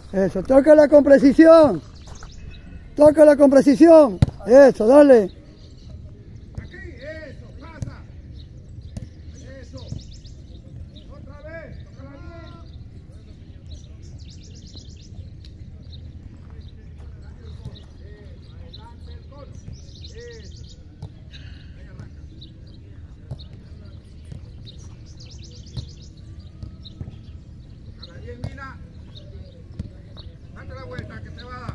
Eso, tócala con precisión. Tócala con precisión. Eso, dale. Aquí, eso, pasa. Eso. Otra vez, tócala bien. Adelante el cono. Eso. Venga, arranca. Tócala bien, mira. Date la vuelta que te va a dar.